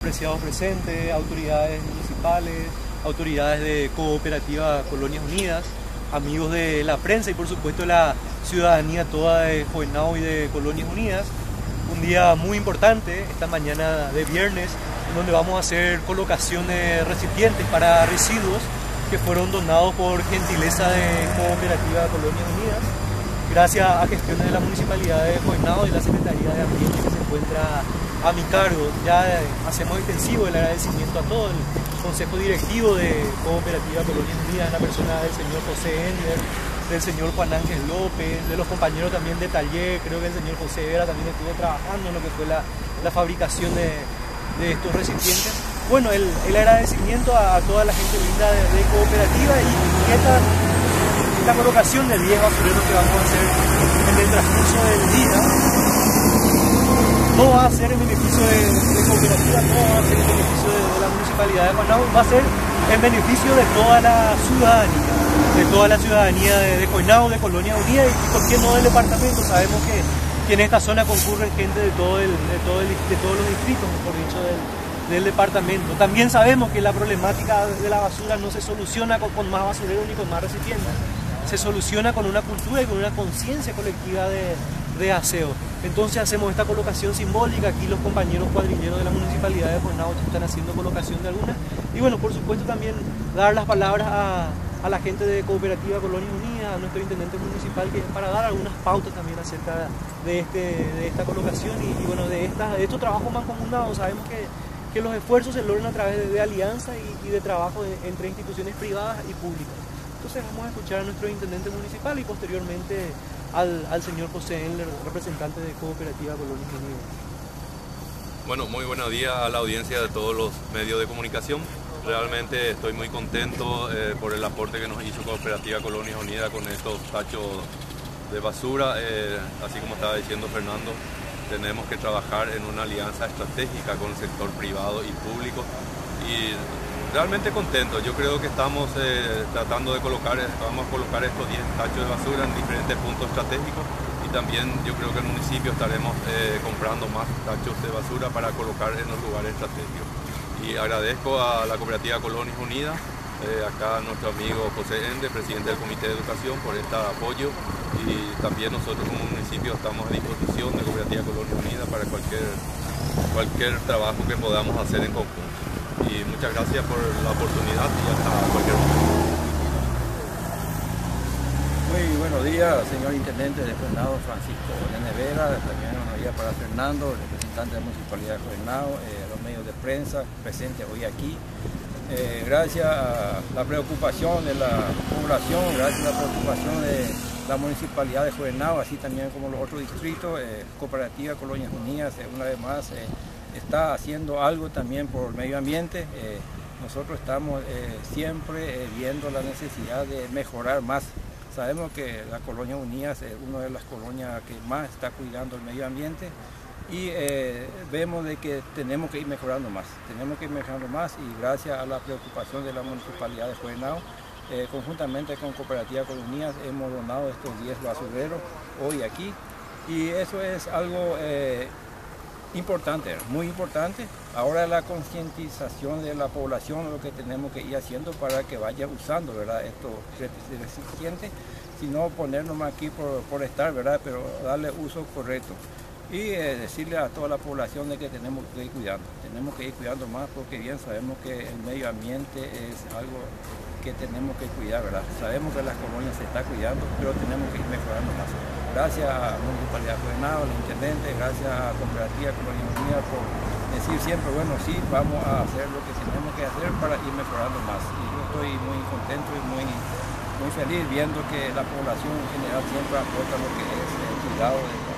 Apreciados presentes, autoridades municipales, autoridades de Cooperativa Colonias Unidas, amigos de la prensa y por supuesto la ciudadanía toda de Juvenao y de Colonias Unidas. Un día muy importante, esta mañana de viernes, en donde vamos a hacer colocación de recipientes para residuos que fueron donados por gentileza de Cooperativa Colonias Unidas, gracias a gestiones de la Municipalidad de Juvenao y la Secretaría de Ambiente que se encuentra a mi cargo. Ya hacemos extensivo el agradecimiento a todo el Consejo Directivo de Cooperativa Colonias Unidas, en la persona del señor José Ender, del señor Juan Ángel López, de los compañeros también de taller. Creo que el señor José Vera también estuvo trabajando en lo que fue la fabricación de estos recipientes. Bueno, el agradecimiento a toda la gente linda de Cooperativa y esta colocación de 10 basureros que vamos a hacer en el transcurso del día no va a ser en beneficio de Cooperativa, no va a ser en beneficio de la Municipalidad de Juvenao, va a ser en beneficio de toda la ciudadanía de Juvenao, de Colonias Unidas y por qué no del departamento. Sabemos que en esta zona concurren gente de todos los distritos, mejor dicho, del departamento. También sabemos que la problemática de la basura no se soluciona con más basureros ni con más recipientes, se soluciona con una cultura y con una conciencia colectiva de aseo. Entonces hacemos esta colocación simbólica. Aquí los compañeros cuadrilleros de la Municipalidad de Juvenao están haciendo colocación de algunas. Y bueno, por supuesto también dar las palabras a la gente de Cooperativa Colonias Unidas, a nuestro intendente municipal, para dar algunas pautas también acerca de esta colocación y bueno, de estos trabajos mancomunados. Sabemos que los esfuerzos se logran a través de alianza y de trabajo entre instituciones privadas y públicas. Entonces vamos a escuchar a nuestro intendente municipal y posteriormente al señor José Enler, representante de Cooperativa Colonias Unidas. Bueno, muy buenos días a la audiencia de todos los medios de comunicación. Realmente estoy muy contento por el aporte que nos hizo Cooperativa Colonias Unidas con estos tachos de basura. Así como estaba diciendo Fernando, tenemos que trabajar en una alianza estratégica con el sector privado y público. Y realmente contento. Yo creo que estamos tratando de colocar estos 10 tachos de basura en diferentes puntos estratégicos y también yo creo que el municipio estaremos comprando más tachos de basura para colocar en los lugares estratégicos. Y agradezco a la Cooperativa Colonias Unidas, acá a nuestro amigo José Ende, presidente del Comité de Educación, por este apoyo, y también nosotros como municipio estamos a disposición de Cooperativa Colonias Unidas para cualquier trabajo que podamos hacer en conjunto. Y muchas gracias por la oportunidad y hasta cualquier momento. Muy buenos días, señor intendente de Juvenao, Francisco N. Vera. También buenos días para Fernando, representante de la Municipalidad de Juvenao, los medios de prensa presentes hoy aquí. Gracias a la preocupación de la población, gracias a la preocupación de la Municipalidad de Juvenao, así también como los otros distritos, Cooperativa Colonias Unidas, una vez más, está haciendo algo también por el medio ambiente. Nosotros estamos siempre viendo la necesidad de mejorar más. Sabemos que la Colonia Unidas es una de las colonias que más está cuidando el medio ambiente y vemos de que tenemos que ir mejorando más. Y gracias a la preocupación de la Municipalidad de Juvenao, conjuntamente con Cooperativa Colonias Unidas hemos donado estos 10 basureros hoy aquí y eso es algo importante, muy importante. Ahora la concientización de la población, lo que tenemos que ir haciendo para que vaya usando, ¿verdad?, estos recipientes, sino ponernos aquí por estar, ¿verdad?, pero darle uso correcto. Y decirle a toda la población de que tenemos que ir cuidando más, porque bien sabemos que el medio ambiente es algo que tenemos que cuidar, ¿verdad? Sabemos que las colonias se está cuidando, pero tenemos que ir mejorando más. Gracias a la Municipalidad de Juvenao, al intendente, gracias a Cooperativa Colonias Unidas por decir siempre, bueno, sí, vamos a hacer lo que tenemos que hacer para ir mejorando más. Y yo estoy muy contento y muy feliz viendo que la población en general siempre aporta lo que es el cuidado de